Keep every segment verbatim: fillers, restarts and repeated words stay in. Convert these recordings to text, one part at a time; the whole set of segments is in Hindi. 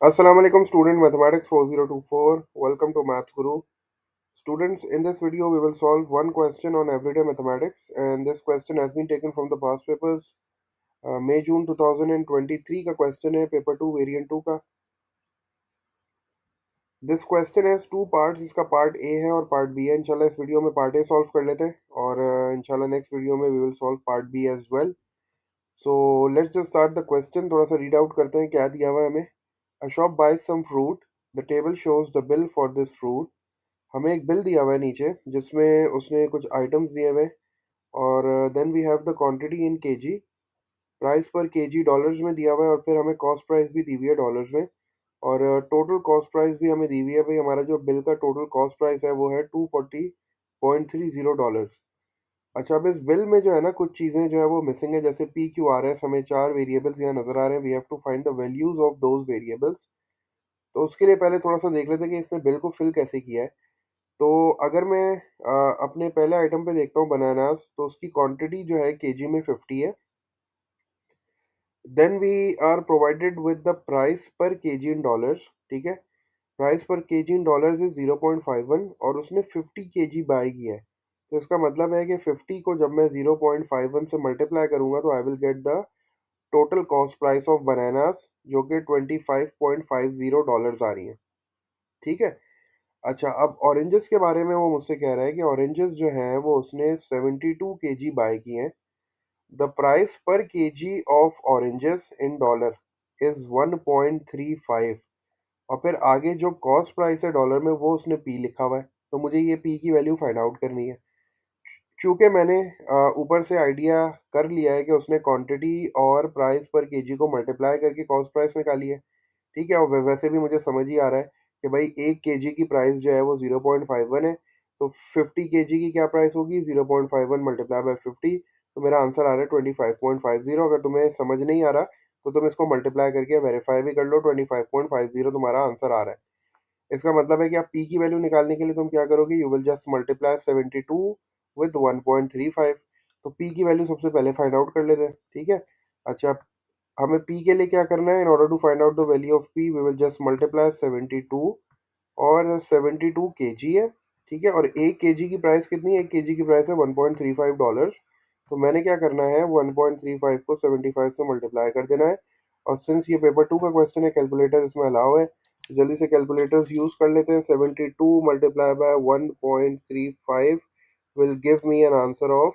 Assalamu alaikum student mathematics four zero two four. Welcome to Maths Guru. Students, in this video we will solve one question on everyday mathematics, and this question has been taken from the past papers. uh, May June twenty twenty-three का question है, paper two variant two का. This question has two parts. इसका part A है और part B है. इंशाल्लाह इस वीडियो में part A solve कर लेते हैं और uh, इंशाल्लाह next वीडियो में we will solve part B as well. So let's just start the question. थोड़ा सा read out करते हैं क्या दिया हुआ है हमें. A shop buys some fruit. The table shows the bill for this fruit. हमें एक बिल दिया हुआ है नीचे जिसमें उसने कुछ आइटम्स दिए हुए हैं और then we have the quantity in KG. Price per KG dollars में दिया हुआ है और फिर हमें कॉस्ट प्राइस भी दी हुई है डॉलर्स में और टोटल कॉस्ट प्राइस भी हमें दी हुई है. भाई हमारा जो बिल का टोटल कॉस्ट प्राइस है वो है two forty point three zero dollars. अच्छा, अब इस बिल में जो है ना कुछ चीज़ें जो है वो मिसिंग है, जैसे पी क्यू आर एस. हमें चार वेरिएबल्स यहाँ नज़र आ रहे हैं. We have to find the values of those variables. तो उसके लिए पहले थोड़ा सा देख लेते हैं कि इसने बिल को फिल कैसे किया है. तो अगर मैं अ, अपने पहले आइटम पे देखता हूँ बनानास, तो उसकी क्वांटिटी जो है केजी में फिफ्टी है. Then we are provided with the price per KG in dollars. ठीक है, price per KG in dollars is zero point five one और उसने फिफ्टी केजी बाय किया है. तो इसका मतलब है कि फिफ्टी को जब मैं ज़ीरो पॉइंट फाइव वन से मल्टीप्लाई करूंगा तो I will get the total cost price of bananas, जो कि twenty five point five zero dollars आ रही है. ठीक है. अच्छा, अब ऑरेंजेस के बारे में वो मुझसे कह रहा है कि ऑरेंजेस जो हैं वो उसने सेवेंटी टू केजी बाय किए हैं. The price per KG of oranges in dollar is one point three five और फिर आगे जो कॉस्ट प्राइस है डॉलर में वो उसने पी लिखा हुआ है. तो मुझे ये पी की वैल्यू फाइंड आउट करनी है. चूंकि मैंने अ, ऊपर से आइडिया कर लिया है कि उसने क्वांटिटी और प्राइस पर केजी को मल्टीप्लाई करके कॉस्ट प्राइस निकाली है. ठीक है, और वै- वैसे भी मुझे समझ ही आ रहा है कि भाई एक केजी की प्राइस जो है वो ज़ीरो पॉइंट फाइव वन है. तो फिफ्टी केजी की क्या प्राइस होगी, zero point five one multiply by fifty. तो मेरा आंसर आ रहा है twenty five point five zero. अगर तुम्हें समझ नहीं आ रहा तो तुम इसको मल्टीप्लाई करके वेरीफाई भी कर लो. Twenty five point five zero तुम्हारा आंसर आ रहा है. इसका मतलब है कि आप पी की वैल्यू निकालने के लिए तुम क्या करोगे, you will just multiply seventy two with one point three five. तो पी की वैल्यू सबसे पहले फाइंड आउट कर लेते हैं. ठीक है. अच्छा, हमें p के लिए क्या करना है, in order to find out the value of p we will just multiply seventy two और सेवेंटी टू केजी है. ठीक है, और एक केजी की प्राइस कितनी है, एक केजी की प्राइस है one point three five dollar. तो मैंने क्या करना है, वन पॉइंट थ्री फाइव को सेवेंटी फाइव से मल्टीप्लाई कर देना है. और सिंस ये पेपर टू का क्वेश्चन है, कैलकुलेटर इसमें अलाउ है, तो जल्दी से कैलकुलेटर्स यूज कर लेते हैं. Seventy two multiply by one point three five will give me an answer of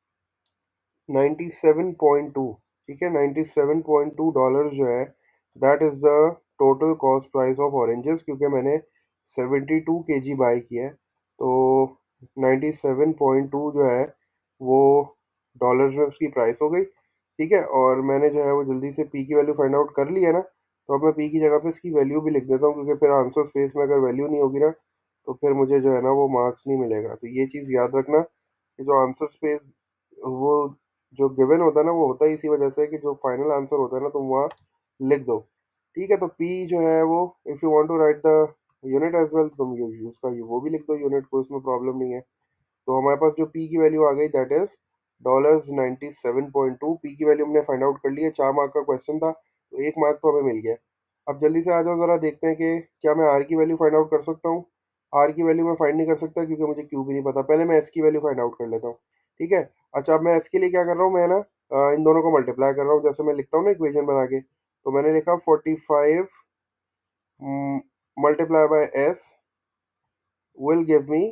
ninety seven point two. ठीक है, ninety seven point two dollar जो है that is the total cost price of oranges, क्योंकि मैंने सेवेंटी टू केजी बाय किया है. तो नाइन्टी सेवन पॉइंट टू जो है वो डॉलर्स में उसकी प्राइस हो गई. ठीक है, और मैंने जो है वो जल्दी से पी की वैल्यू फाइंड आउट कर ली है ना. तो अब मैं पी की जगह पे इसकी वैल्यू भी लिख देता हूँ, क्योंकि फिर आंसर स्पेस में अगर वैल्यू नहीं होगी ना तो फिर मुझे जो है ना वो मार्क्स नहीं मिलेगा. तो ये चीज़ याद रखना कि जो आंसर स्पेस वो जो गिवन होता है ना वो होता है इसी वजह से कि जो फाइनल आंसर होता है ना तुम वहाँ लिख दो. ठीक है, तो पी जो है वो if you want to write the unit as well तुम यू उसका वो भी लिख दो यूनिट को, इसमें प्रॉब्लम नहीं है. तो हमारे पास जो पी की वैल्यू आ गई that is dollars ninety seven point two. P की वैल्यू हमने फाइंड आउट कर ली है. चार मार्क का क्वेश्चन था तो एक मार्क तो हमें मिल गया. अब जल्दी से आ जाओ, ज़रा देखते हैं कि क्या मैं आर की वैल्यू फाइंड आउट कर सकता हूँ. आर की वैल्यू मैं फाइंड नहीं कर सकता क्योंकि मुझे क्यू भी नहीं पता. पहले मैं एस की वैल्यू फाइंड आउट कर लेता हूँ. ठीक है. अच्छा, अब मैं एस के लिए क्या कर रहा हूँ, मैं ना अ, इन दोनों को मल्टीप्लाई कर रहा हूँ. जैसे मैं लिखता हूँ ना इक्वेशन बना के, तो मैंने लिखा forty five multiply by S will give me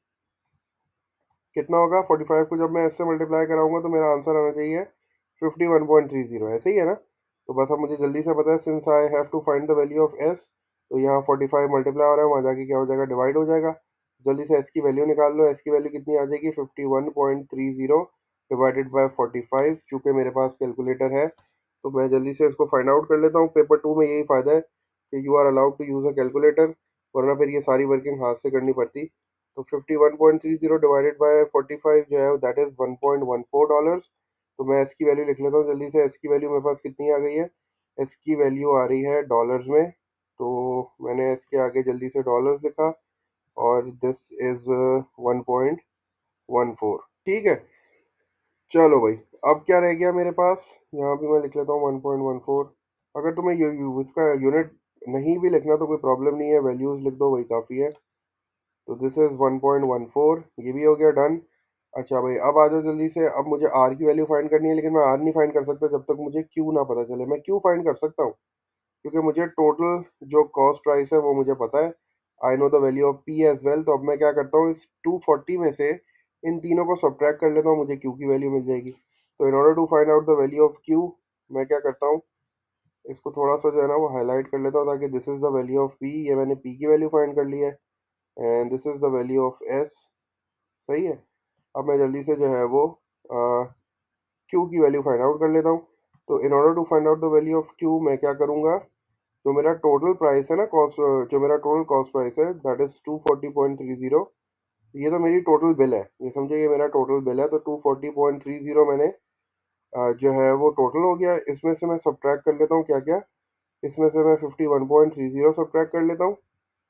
कितना होगा. फोर्टी फाइव को जब मैं एस से मल्टीप्लाई कराऊंगा तो मेरा आंसर आना चाहिए fifty one point three zero. ऐसे ही है ना. तो बस अब मुझे जल्दी से पता है, since I have to find the value of S, तो यहाँ फोर्टी फाइव मल्टीप्लाई हो रहा है, वहाँ जाके क्या हो जाएगा, डिवाइड हो जाएगा. जल्दी से एस की वैल्यू निकाल लो. एस की वैल्यू कितनी आ जाएगी, fifty one point three zero divided by forty five. चूँकि मेरे पास कैलकुलेटर है तो मैं जल्दी से इसको फाइंड आउट कर लेता हूँ. पेपर टू में यही फ़ायदा है कि you are allowed to use a calculator, वरना फिर ये सारी वर्किंग हाथ से करनी पड़ती. तो fifty one point three zero divided by forty five जो है that is one point one four dollars. तो मैं एस की वैल्यू लिख लेता हूँ जल्दी से. एस की वैल्यू मेरे पास कितनी आ गई है, एस की वैल्यू आ रही है डॉलर्स में. तो मैंने एस के आगे जल्दी से डॉलर्स लिखा और this is one point one four. ठीक है. चलो भाई, अब क्या रह गया मेरे पास, यहाँ भी मैं लिख लेता हूँ वन पॉइंट वन फोर. अगर तुम्हें यू, यू, इसका यूनिट नहीं भी लिखना तो कोई प्रॉब्लम नहीं है, वैल्यूज़ लिख दो, वही काफ़ी है। तो this is one point one four, ये भी हो गया डन। अच्छा भाई अब आ जाओ जल्दी से, अब मुझे आर की वैल्यू फाइंड करनी है, लेकिन मैं आर नहीं फाइंड कर सकता जब तक मुझे क्यू ना पता चले। मैं क्यू फाइंड कर सकता हूँ क्योंकि मुझे टोटल जो कॉस्ट प्राइस है वो मुझे पता है। I know the value of P as well. तो अब मैं क्या करता हूँ, इस टू फोर्टी में से इन तीनों को सब्ट्रैक्ट कर लेता हूँ, मुझे क्यू की वैल्यू मिल जाएगी। तो in order to find out the value of Q, मैं क्या करता हूँ, इसको थोड़ा सा जो है ना वो हाईलाइट कर लेता हूँ, ताकि this is the value of P, ये मैंने पी की वैल्यू फाइंड कर ली है, and this is the value of S. सही है। अब मैं जल्दी से जो है वो क्यू की वैल्यू फाइंड आउट कर लेता हूँ। तो in order to find out the value of Q मैं क्या करूँगा, जो मेरा टोटल प्राइस है ना, कॉस्ट, जो मेरा टोटल कॉस्ट प्राइस है that is two forty point three zero. ये तो मेरी टोटल बिल है, ये समझे, ये मेरा टोटल बिल है। तो two forty point three zero मैंने अ, जो है वो टोटल हो गया। इसमें से मैं सब्ट्रैक्ट कर लेता हूँ क्या क्या, इसमें से मैं fifty one point three zero subtract कर लेता हूँ।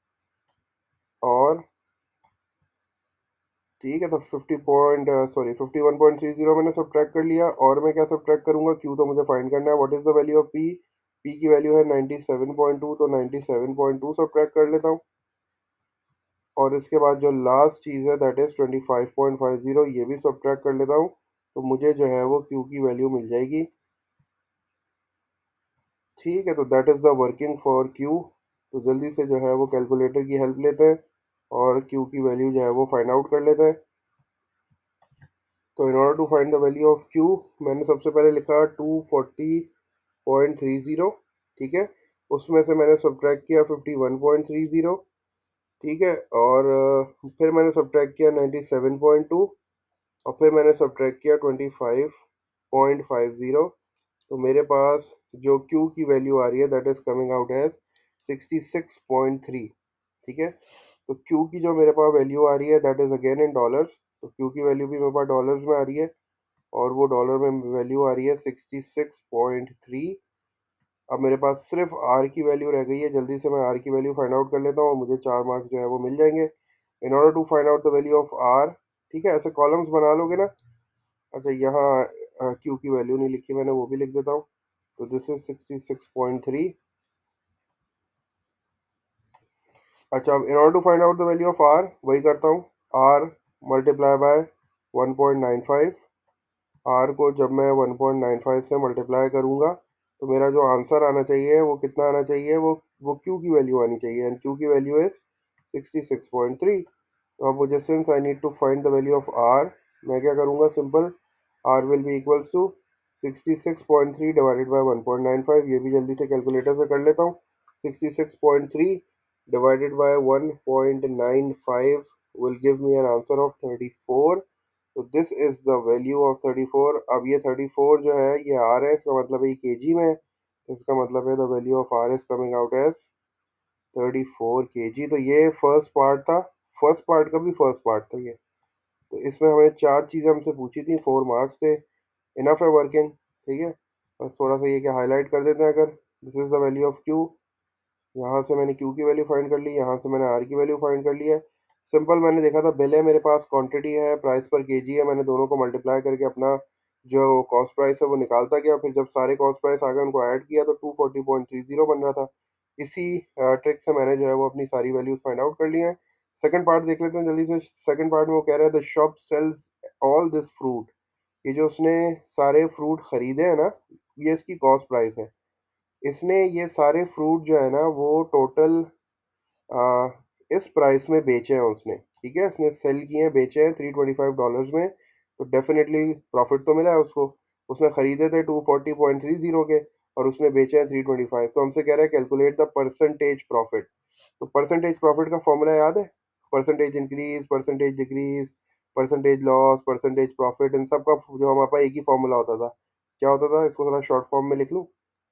और ठीक है, तो fifty point sorry fifty one point three zero मैंने सब्ट्रैक्ट कर लिया। और मैं क्या सब्ट्रैक्ट करूंगा, क्यू तो मुझे फाइंड करना है। What is the value of P, P की वैल्यू है नाइन्टी सेवन पॉइंट टू, तो ninety seven point two subtract कर लेता हूँ। और इसके बाद जो लास्ट चीज़ है that is twenty five point five zero, ये भी सब्ट्रैक्ट कर लेता हूँ। तो मुझे जो है वो क्यू की वैल्यू मिल जाएगी। ठीक है, तो that is the working for Q. तो जल्दी से जो है वो कैलकुलेटर की हेल्प लेते हैं और क्यू की वैल्यू जो है वो फाइंड आउट कर लेते हैं। तो in order to find the value of Q, मैंने सबसे पहले लिखा two forty point three zero. ठीक है, उसमें से मैंने सब्ट्रैक्ट किया fifty one point three zero. ठीक है, और अ, फिर मैंने सब्ट्रैक्ट किया नाइन्टी सेवन पॉइंट टू, और फिर मैंने सब्ट्रैक्ट किया twenty five point five zero. तो मेरे पास जो Q की वैल्यू आ रही है that is coming out as sixty six point three. ठीक है, तो Q की जो मेरे पास वैल्यू आ रही है that is again in dollars. तो Q की वैल्यू भी मेरे पास डॉलर्स में आ रही है, और वो डॉलर में वैल्यू आ रही है सिक्सटी सिक्स पॉइंट थ्री। अब मेरे पास सिर्फ R की वैल्यू रह गई है, जल्दी से मैं R की वैल्यू फाइंड आउट कर लेता हूँ और मुझे चार मार्क्स जो है वो मिल जाएंगे। In order to find out the value of R, ठीक है, ऐसे कॉलम्स बना लोगे ना। अच्छा, यहाँ क्यू की वैल्यू नहीं लिखी मैंने, वो भी लिख देता हूँ। तो this is sixty six point three. अच्छा, अब in order to find out the value of R, वही करता हूँ, R multiply by one point nine five. R को जब मैं वन पॉइंट नाइन फाइव से मल्टीप्लाई करूँगा तो मेरा जो आंसर आना चाहिए वो कितना आना चाहिए, वो वो क्यू की वैल्यू आनी चाहिए, एंड क्यू की value is sixty six point three. तो अब मुझे, since I need to find the value of R, मैं क्या करूँगा, simple, R will be equals to sixty six point three divided by one point nine five. ये भी जल्दी से कैलकुलेटर से कर लेता हूँ। Sixty six point three divided by one point nine five will give me an answer of thirty-four. तो this is the value of thirty four. अब ये थर्टी फोर जो है ये आर है, इसका मतलब है ये केजी में है। तो इसका मतलब है the value of R is coming out as thirty four KG. तो ये फर्स्ट पार्ट था, फर्स्ट पार्ट का भी फर्स्ट पार्ट था ये। तो इसमें हमें चार चीज़ें हमसे पूछी थी, फोर मार्क्स थे, इनफ है वर्किंग। ठीक है, बस थोड़ा सा ये क्या हाईलाइट कर देते हैं, अगर this is the value of Q, यहाँ से मैंने क्यू की वैल्यू फाइंड कर ली, यहाँ से मैंने आर की वैल्यू फाइंड कर ली है। सिंपल, मैंने देखा था बिल है मेरे पास, क्वांटिटी है, प्राइस पर केजी है, मैंने दोनों को मल्टीप्लाई करके अपना जो कॉस्ट प्राइस है वो निकालता गया। फिर जब सारे कॉस्ट प्राइस आ गए उनको ऐड किया तो two forty point three zero बन रहा था। इसी ट्रिक से मैंने जो है वो अपनी सारी वैल्यूज फाइंड आउट कर ली हैं। सेकंड पार्ट देख लेते हैं जल्दी से। सेकंड पार्ट में वो कह रहा है the shop sells all this fruit, ये जो उसने सारे फ्रूट खरीदे हैं ना, ये इसकी कॉस्ट प्राइस है। इसने ये सारे फ्रूट जो है ना वो टोटल आ, इस प्राइस में बेचे हैं उसने। ठीक है, इसने सेल किए हैं, बेचे हैं थ्री ट्वेंटी फाइव डॉलर्स में। तो डेफिनेटली प्रॉफिट तो मिला है उसको। उसने खरीदे थे two forty point three zero के, और उसने बेचे हैं थ्री ट्वेंटी फाइव। तो हमसे कह रहा है कैलकुलेट द परसेंटेज प्रॉफिट। तो परसेंटेज प्रॉफिट का फॉर्मूला याद है, percentage increase, percentage decrease, percentage loss, percentage profit, इन सब का जो हमारे पास एक ही फॉर्मूला होता था। क्या होता था, इसको थोड़ा शॉर्ट फॉर्म में लिख लूँ।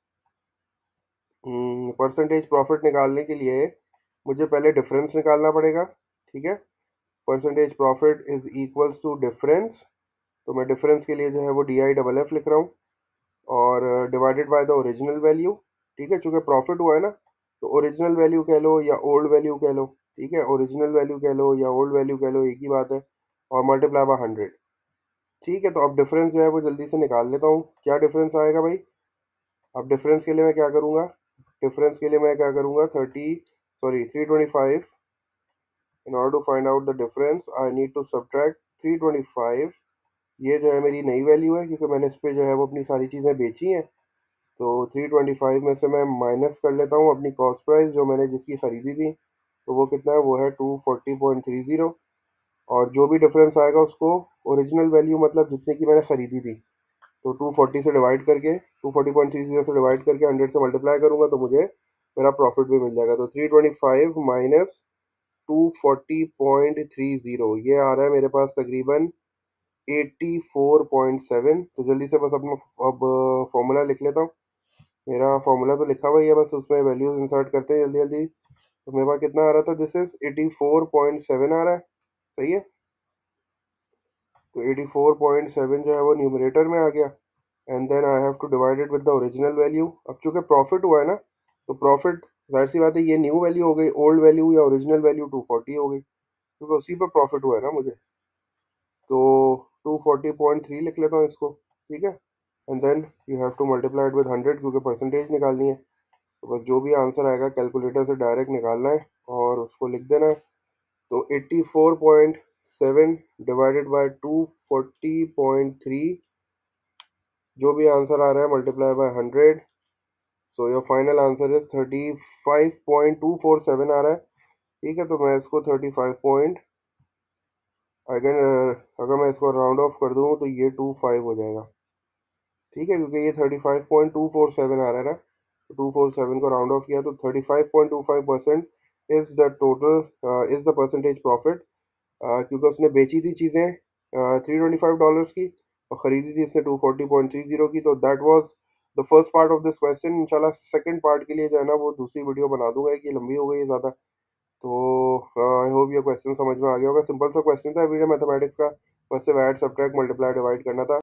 परसेंटेज प्रॉफिट निकालने के लिए मुझे पहले डिफरेंस निकालना पड़ेगा। ठीक है, percentage profit is equals to difference. तो मैं डिफरेंस के लिए जो है वो डी आई डबल एफ लिख रहा हूँ, और divided by the original value. ठीक है, चूंकि प्रॉफिट हुआ है ना, तो ओरिजिनल वैल्यू कह लो या ओल्ड वैल्यू कह लो। ठीक है, ओरिजिनल वैल्यू कह लो या ओल्ड वैल्यू कह लो, एक ही बात है। और मल्टीप्लाई बाय हंड्रेड। ठीक है, तो अब डिफरेंस जो है वो जल्दी से निकाल लेता हूँ। क्या डिफरेंस आएगा भाई, अब डिफरेंस के लिए मैं क्या करूँगा, डिफरेंस के लिए मैं क्या करूँगा, thirty sorry three twenty five. In order to find out the difference I need to subtract three twenty five. ये जो है मेरी नई वैल्यू है, क्योंकि मैंने इस पे जो है वो अपनी सारी चीज़ें बेची हैं। तो थ्री ट्वेंटी फाइव में से मैं माइनस कर लेता हूँ अपनी कॉस्ट प्राइस जो मैंने जिसकी ख़रीदी थी। तो वो कितना है, वो है two forty point three zero. और जो भी डिफरेंस आएगा उसको ओरिजिनल वैल्यू मतलब जितने की मैंने ख़रीदी थी, तो टू फोर्टी से डिवाइड करके two forty point three zero से डिवाइड करके हंड्रेड से मल्टीप्लाई करूँगा तो मुझे मेरा प्रॉफिट भी मिल जाएगा। तो three twenty five minus two forty point three zero, ये आ रहा है मेरे पास तकरीबन एटी फोर पॉइंट सेवन। तो जल्दी से बस अपना अब फॉर्मूला लिख लेता हूँ। मेरा फॉर्मूला तो लिखा हुआ ही है, बस उसमें वैल्यूज इंसर्ट करते हैं जल्दी जल्दी। तो मेरे पास कितना आ रहा था, this is eighty four point seven आ रहा है, सही है। तो एटी फोर पॉइंट सेवन जो है वो न्यूमरेटर में आ गया, and then I have to divide it with the original value. अब चूंकि प्रॉफिट हुआ है ना, तो प्रॉफिट जाहिर सी बात है ये न्यू वैल्यू हो गई, ओल्ड वैल्यू या ओरिजिनल वैल्यू टू फोर्टी हो गई, क्योंकि उसी पर प्रॉफिट हुआ है ना मुझे। तो टू फोर्टी पॉइंट थ्री लिख लेता हूँ इसको, ठीक है। And then you have to multiply it with hundred, क्योंकि परसेंटेज निकालनी है। तो बस जो भी आंसर आएगा कैलकुलेटर से डायरेक्ट निकालना है और उसको लिख देना है। तो eighty four point seven divided by two forty point three, जो भी आंसर आ रहा है multiply by hundred. So your final answer is thirty five point two four seven आ रहा है, ठीक है। तो मैं इसको thirty five point I can, अगर मैं इसको राउंड ऑफ कर दूँ तो ये टू फाइव हो जाएगा, ठीक है, क्योंकि ये thirty five point two four seven आ रहा है ना। तो टू फोर सेवन को राउंड ऑफ किया तो thirty five point two five percent is the total, is the percentage profit. क्योंकि उसने बेची थी चीज़ें थ्री ट्वेंटी फाइव डॉलर्स की और ख़रीदी थी इसने two forty point three zero की। तो that was the first part of this question. इंशाल्लाह सेकंड पार्ट के लिए जो है ना वो दूसरी वीडियो बना दूंगा, एक ये लंबी हो गई है ज़्यादा। तो आई होप ये क्वेश्चन समझ में आ गया होगा। सिंपल सा क्वेश्चन था वीडियो मैथमेटिक्स का, बस से ऐड सब्ट्रैक्ट मल्टीप्लाई डिवाइड करना था।